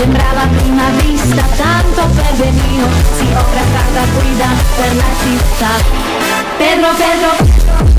sembrava a prima vista tanto per benino, si offre a carta guida per la città. Pedro, Pedro,